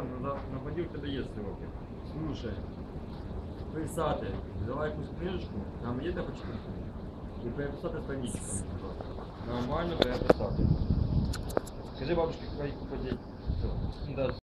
на поділ тебе є сроки. Слушай, писати, взяла якусь книжечку, там є де почитати? І переписати страничку. Нормально переписати. Скажи бабушке, хай купить. Все. Ну, да,